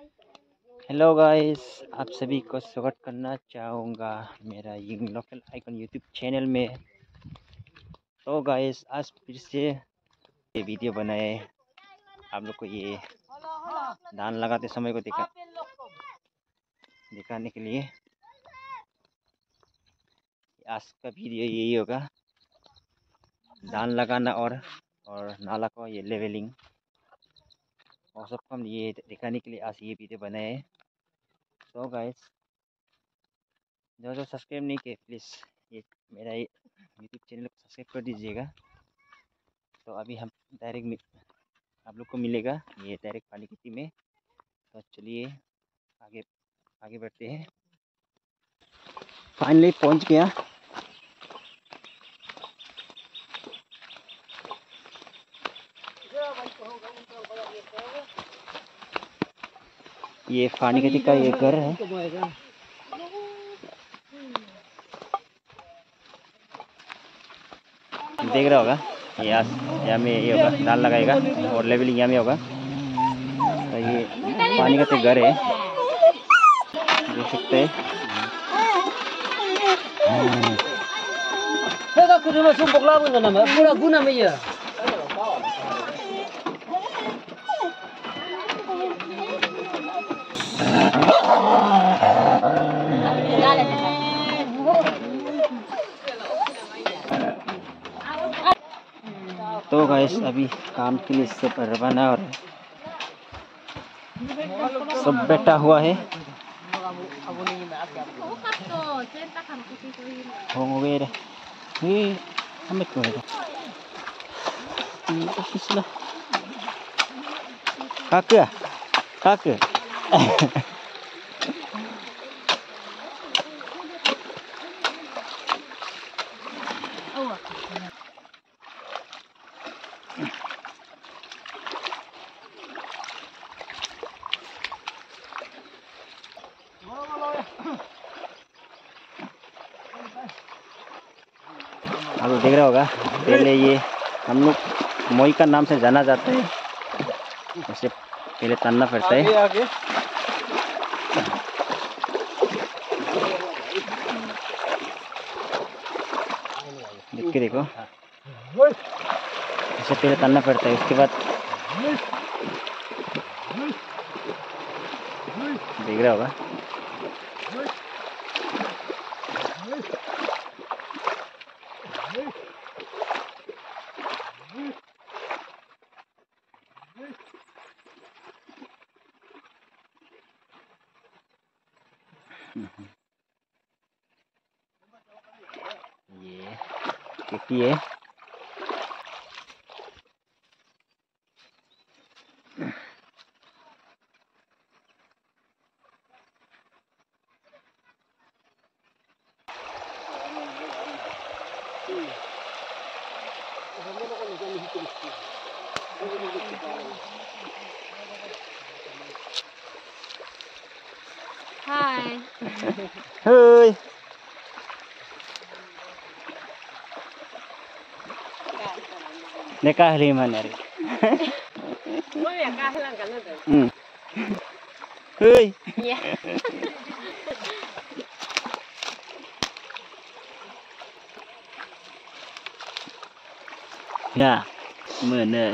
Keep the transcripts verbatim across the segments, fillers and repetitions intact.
Hello guys, आप सभी को स्वागत करना चाहूँगा मेरा young local icon YouTube channel में। तो गाइस, आज फिर से ये वीडियो बनाए आप लोग को ये धान लगाते समय को दिखा दिखाने के लिए। आज का वीडियो यही होगा, धान लगाना और और नाला को ये लेवलिंग और सबको हम ये दिखाने के लिए आज ये वीडियो बनाए। तो गाइस, जो जो सब्सक्राइब नहीं किए प्लीज़ ये मेरा यूट्यूब चैनल को सब्सक्राइब कर दीजिएगा। तो अभी हम डायरेक्ट आप लोग को मिलेगा ये डायरेक्ट पानी खेती में। तो चलिए आगे आगे बढ़ते हैं। फाइनली पहुंच गया। ये पानी खेती का ये घर है। देख रहा होगा यहाँ यहाँ में ये होगा, धान लगाएगा और लेवलिंग यहाँ में होगा। तो ये पानी का तो घर है, देख सकते हैं। तो गाइस, अभी काम के लिए सब रवाना और सब बैठा हुआ है। हो गए रे ये हमें क्यों है इसला काका काका आप लोग देख रहा होगा, पहले ये हम लोग मोई का नाम से जाना जाता है। ऐसे पहले तनना पड़ता है। आगे, आगे। देख के देखो, ऐसे पहले तनना पड़ता है, उसके बाद देख रहा होगा। ये खेती है। Hai. Hei. Nekah lima nari. Mau ya kahlan kan itu. Hmm. Hei. Iya. Ya, mana?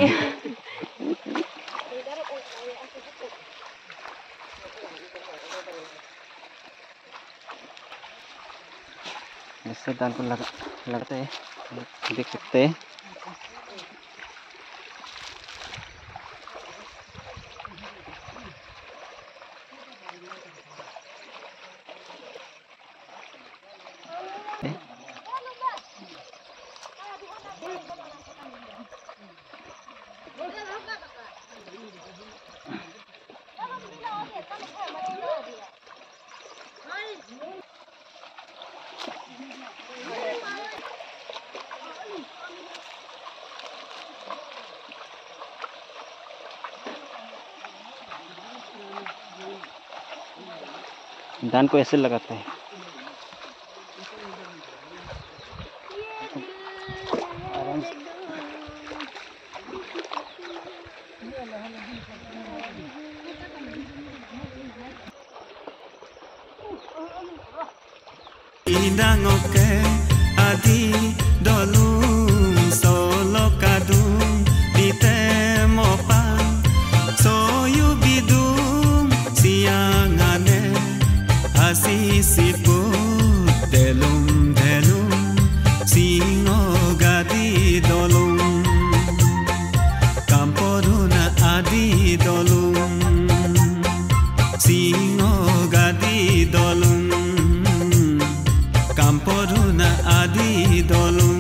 ऐसे धान को लगा लगते हैं, देख सकते हैं। धान को ऐसे लगाते हैं। Indangoke adi dolung solo kadung dite mopang soyu bidung siangane asisiput delum delum singo gadi dolung kamporuna adi dolung singo gadi dolung Kamporuna adi dolung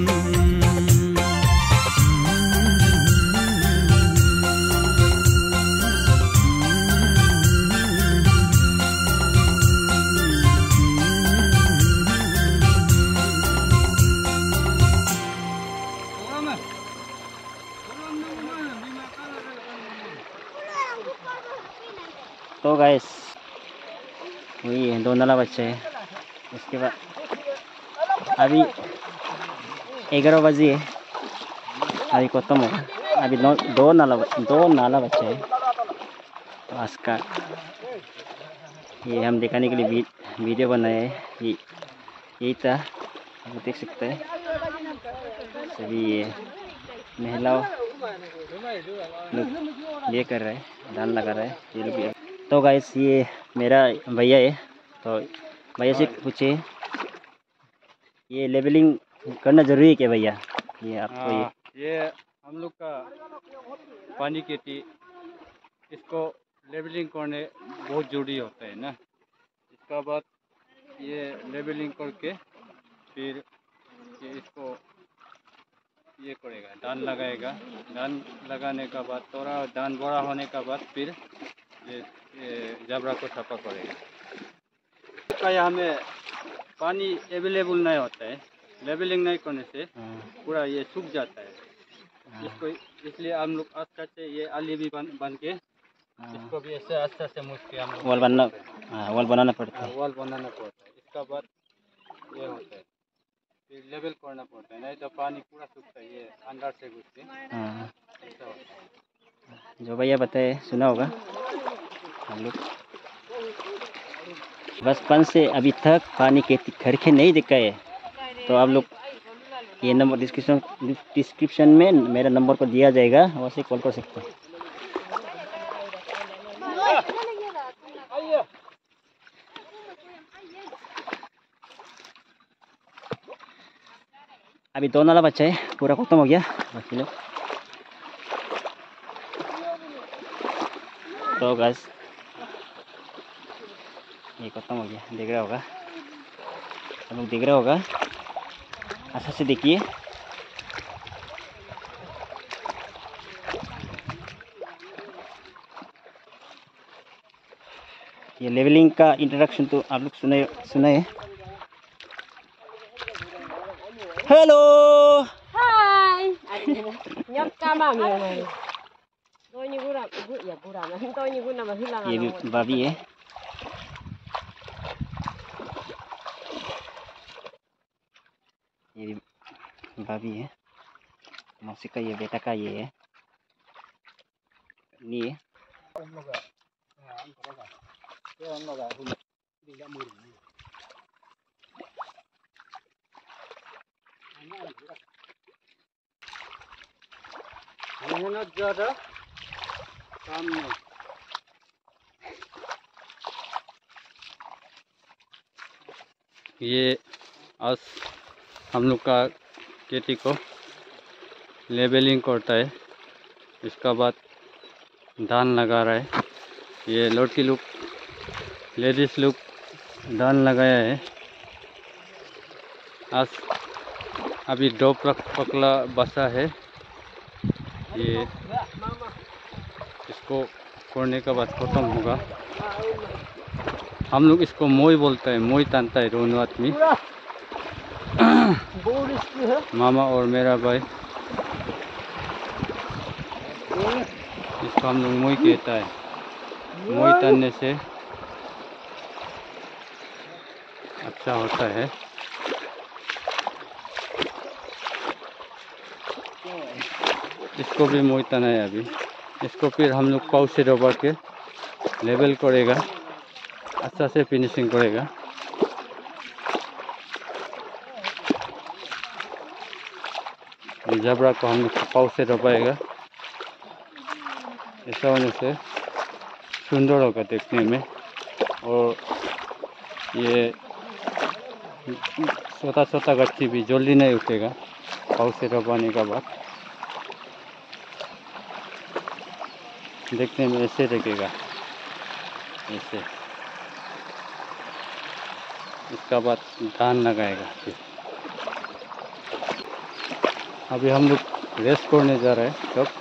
तो गाइस वही दो नाला बच्चे हैं। उसके बाद अभी ग्यारह बजे है, अभी खत्म होगा। अभी दो दो नाला दो नाला बच्चे हैं। तो आज का ये हम दिखाने के लिए वी, वीडियो बनाए हैं। ये यही था, आप देख सकते हैं सभी ये महिलाओं लोग ये कर रहे हैं, डांस लगा रहे हैं ये लोग। तो गाइस ये मेरा भैया है, तो भैया से पूछे ये लेवलिंग करना जरूरी है क्या भैया? ये आपको ये ये हम लोग का पानी खेती, इसको लेवलिंग करने बहुत जरूरी होता है ना। इसका बाद ये लेवलिंग करके फिर ये इसको ये करेगा, धान लगाएगा। धान लगाने का बाद थोड़ा धान बड़ा होने का बाद फिर ये, ये जबरा को सफा करेगा। यहाँ में पानी अवेलेबल नहीं होता है, लेवलिंग नहीं करने से पूरा ये सूख जाता है। इसको इसलिए हम लोग अच्छा से ये आली भी बन बन के इसको भी ऐसे अच्छा से मुझ के हम वॉल बनना वॉल बनाना पड़ता है। वॉल बनाना पड़ता है। इसका बाद ये होता है फिर लेवल करना पड़ता है, नहीं तो पानी पूरा सूखता है, ये अंदर से घुस के हाँ, ऐसा होता है। जो भैया बताए सुना होगा हम लोग। बचपन से अभी तक पानी के करके नहीं देखा है, तो आप लोग ये नंबर डिस्क्रिप्शन डिस्क्रिप्शन में मेरा नंबर को दिया जाएगा, वहाँ से कॉल कर सकते हैं। अभी दो नाला बच्चा है, पूरा खत्म हो गया बाकी लोग। तो गाइस ये खत्म हो गया, देख रहा होगा आप लोग, देख रहा होगा अच्छा से देखिए। ये लेवलिंग का इंट्रोडक्शन तो आप लोग सुने सुने हैं। Hello Hai. Nyok kama mi mai. Tôi như gura, ya gura mà tôi như gura mà hilang. ये भी भाभी है। ये भी भाभी है, मौसी का ये बेटा का ये है, ये मेहनत ज़्यादा काम नहीं। ये आज हम लोग का खेती को लेबलिंग करता है, इसका बाद धान लगा रहा है। ये लड़की लोग लेडीज़ लोग धान लगाया है। आज अभी दो पकला बसा है, ये इसको करने के बाद ख़त्म होगा। हम लोग इसको मोई बोलते हैं, मोई तानता है दोनों आदमी, मामा और मेरा भाई। इसको हम लोग मोई कहता है। मोई तानने से अच्छा होता है। इसको भी मोई ताना है अभी। इसको फिर हम लोग पाउ से दबा के लेवल करेगा, अच्छा से फिनिशिंग करेगा। जबरा को हम लोग पाव से दबाएगा। ऐसा होने से सुंदर होगा देखने में, और ये छोटा छोटा गच्छी भी जल्दी नहीं उठेगा पाव से दबाने के बाद। देखने में ऐसे लगेगा, ऐसे। इसका बाद धान लगाएगा। फिर अभी हम लोग रेस्ट करने जा रहे हैं, सब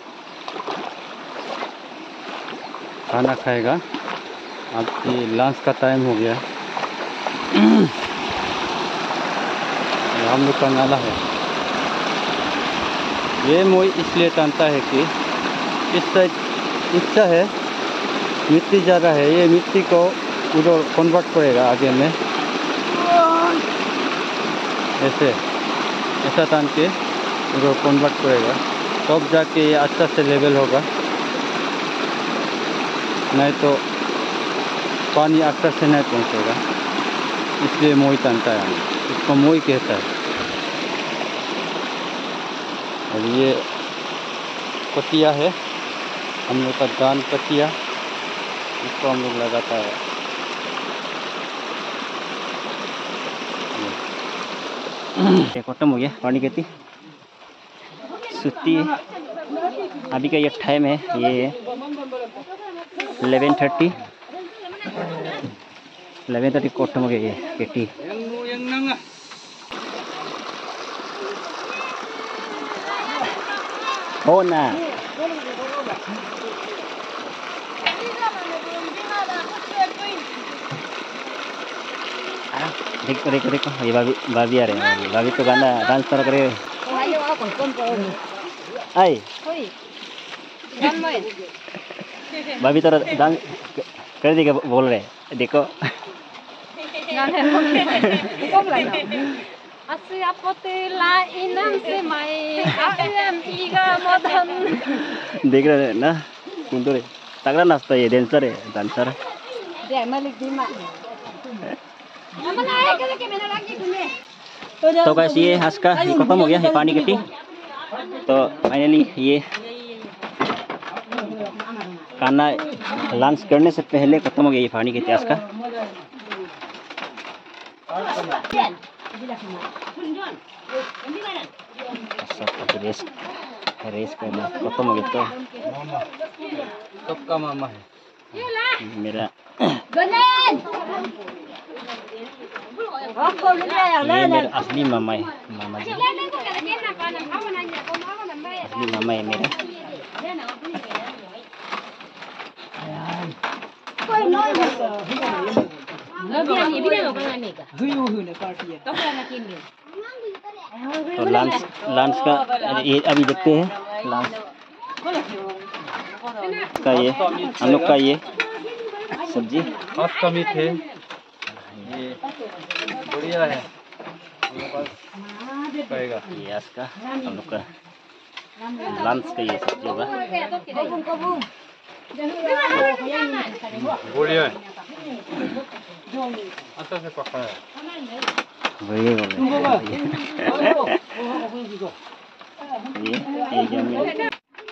खाना खाएगा। अब ये लंच का टाइम हो गया। ये हम लोग का नाला है। ये मोई इसलिए टानता है कि इस साइड इच्छा है, मिट्टी ज़्यादा है, ये मिट्टी को उधर कन्वर्ट करेगा आगे में। ऐसे ऐसा टान के उधर कन्वर्ट करेगा, तब जाके ये अच्छा से लेवल होगा। नहीं तो पानी अच्छा से नहीं पहुंचेगा, इसलिए मोई टानता है। इसको मोई कहता है। और ये पतिया है, हम लोग का धान पतिया, इसको हम लोग लगाता है। ये खत्म हो गया पानी खेती सुत्ती। अभी का ये टाइम है, ये इलेवन थर्टी इलेवन थर्टी खत्म हो गया ये खेती। हो ना देखो देखो देखो, ये भाभी भाभी आ रहे हैं। भाभी तो गाना डांस कर करे। आई भाभी तो डांस कर देगा बोल रहे, देखो। देख रहे हैं ना, सुंदर है, तगड़ा नाचता है ये, डांसर है, डांसर। तो गाइस ये आज का ये खत्म हो गया है पानी खेती। तो फाइनली ये खाना लंच करने से पहले खत्म हो गया ये पानी खेती आज का। सब रेस्ट रेस्ट करना खत्म हो गया। तो सबका मामा है मेरा ये मेरा असली मामा है, मामा जी असली मामा है मेरा। तो लंच लंच का ये अभी देखते हैं लंच का। ये हम लोग का ये सब्जी हाथ का मीट है, ये बढ़िया है। पाएगा ये आज का हम लोग का लंच का ये सब्जी होगा। बढ़िया है, अच्छा से पका है। बढ़िया बोल रहे ये ये ये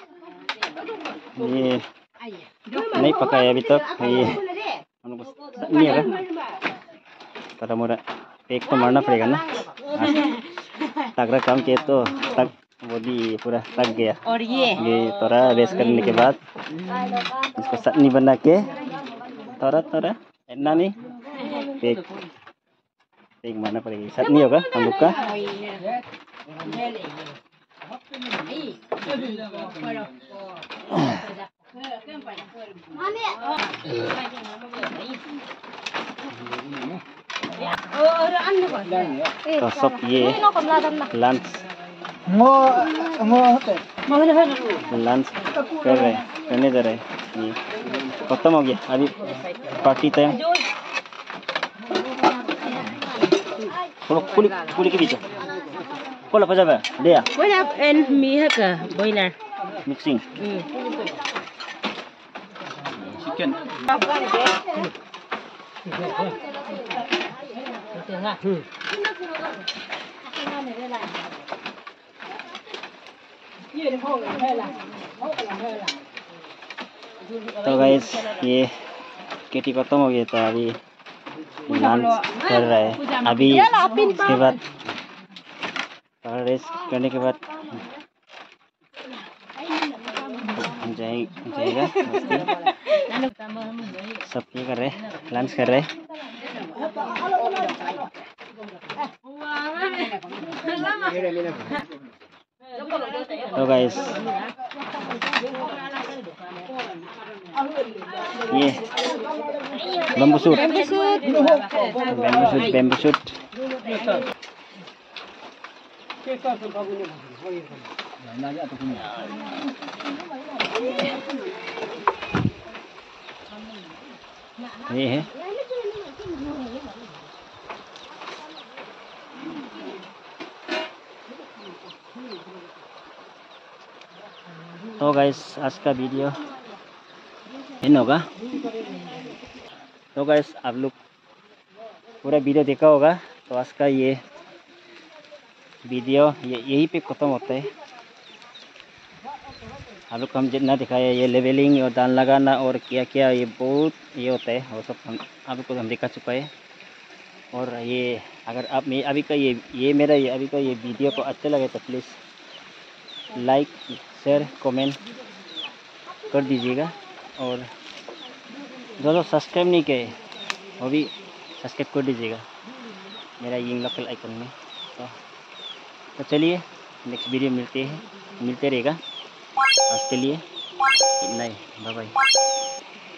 ये नहीं पका है अभी तक। ये हम लोग नहीं है तो मोरा एक तो मारना पड़ेगा ना। तगड़ा काम किए तो तक बॉडी पूरा थक गया। और ये ये थोड़ा रेस्ट करने के बाद इसको चटनी बना के थोड़ा थोड़ा इतना नहीं एक एक मारना पड़ेगा। चटनी होगा हम लोग का। तो सब ये लंच लंच कर रहे करने जा रहे ये खत्म हो गया अभी पार्टी टाइम। कुली कुली के बीच कोला पजाबा दे या boiler and me haka boiler mixing chicken तो गाइस ये खेती खत्म हो गया था, अभी लंच कर रहा है। अभी इसके बाद रेस्ट करने के बाद जाए जाएगा मस्ती। सब ये कर रहे हैं, लंच कर रहे हैं। तो गाइस ये bambu shoot bambu shoot bambu shoot ये है। तो गाइस आज का वीडियो इन होगा। तो गाइस आप लोग पूरा वीडियो देखा होगा, तो आज का ये वीडियो ये यहीं पे ख़त्म होता है। आप लोग को हम जितना दिखाया, ये लेवलिंग और दान लगाना और क्या क्या ये बहुत ये होता है, वो सब हम आप लोग को हम दिखा चुका है। और ये अगर आप मैं अभी का ये ये मेरा ये अभी का ये वीडियो को अच्छा लगे तो प्लीज़ लाइक शेयर कमेंट कर दीजिएगा। और जो लोग सब्सक्राइब नहीं किए वो भी सब्सक्राइब कर दीजिएगा मेरा यिंग लोकल आइकन में। तो तो चलिए नेक्स्ट वीडियो मिलते हैं मिलते रहेगा। आज के लिए इतना ही, बाय बाय।